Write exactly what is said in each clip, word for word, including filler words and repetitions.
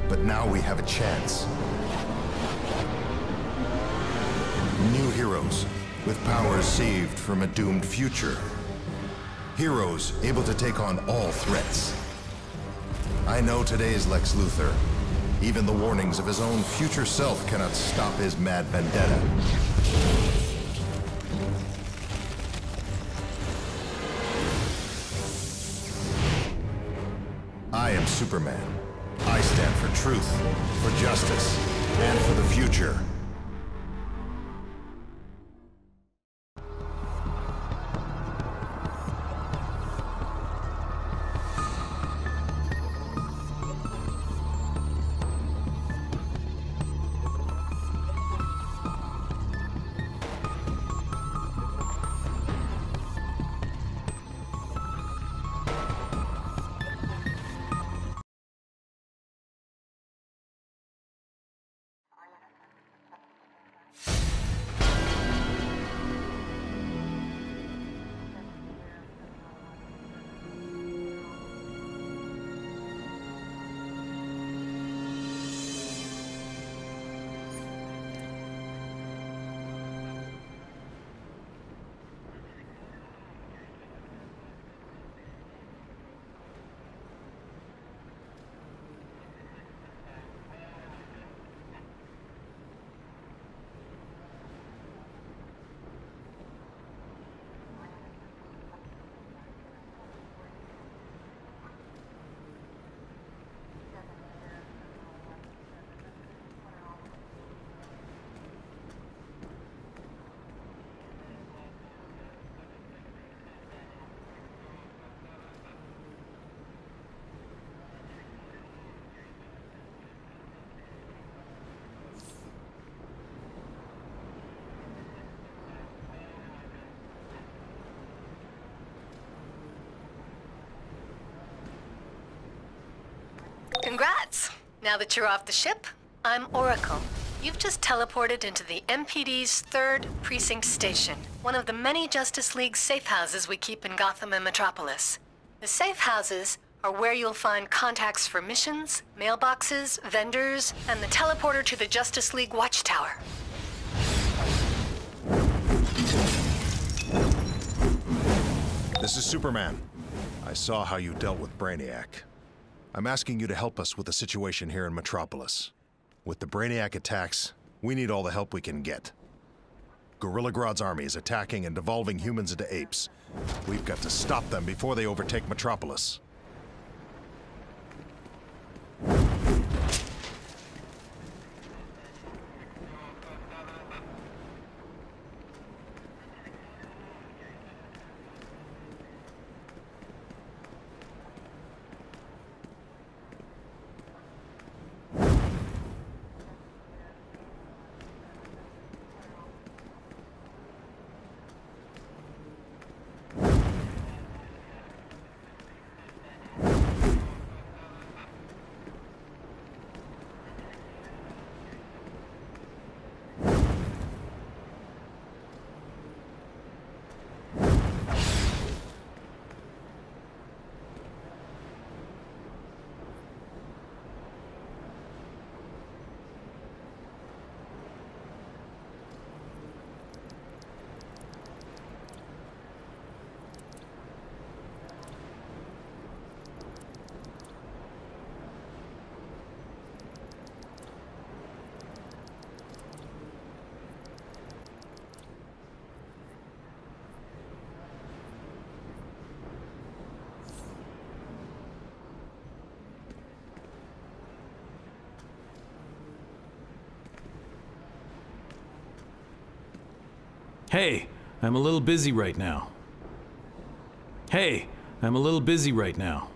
But now we have a chance. New heroes, with powers saved from a doomed future. Heroes able to take on all threats. I know today's Lex Luthor. Even the warnings of his own future self cannot stop his mad vendetta. I am Superman. I stand for truth, for justice, and for the future. Congrats! Now that you're off the ship, I'm Oracle. You've just teleported into the M P D's third precinct station, one of the many Justice League safe houses we keep in Gotham and Metropolis. The safe houses are where you'll find contacts for missions, mailboxes, vendors, and the teleporter to the Justice League Watchtower. This is Superman. I saw how you dealt with Brainiac. I'm asking you to help us with the situation here in Metropolis. With the Brainiac attacks, we need all the help we can get. Gorilla Grodd's army is attacking and devolving humans into apes. We've got to stop them before they overtake Metropolis. Hey, I'm a little busy right now. Hey, I'm a little busy right now.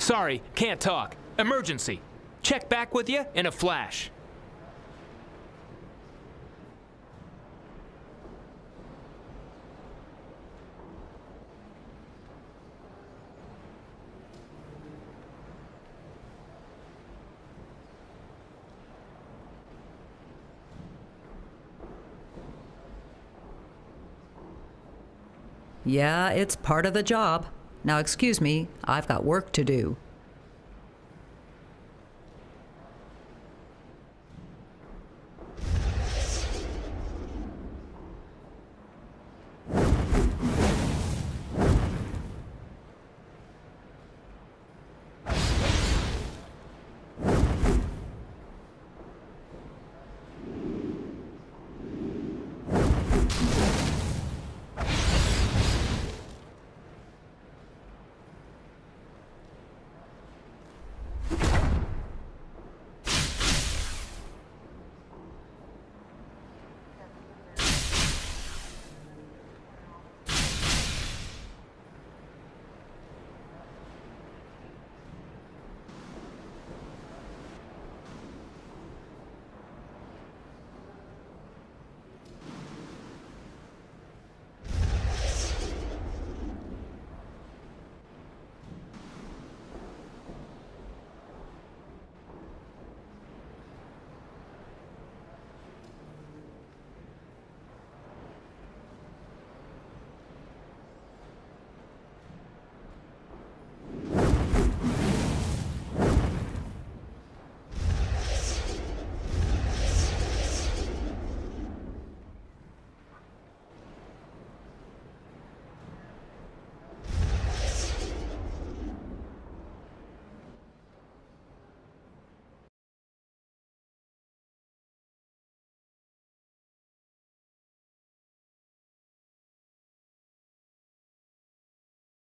Sorry, can't talk. Emergency. Check back with you in a flash. Yeah, it's part of the job. Now excuse me, I've got work to do.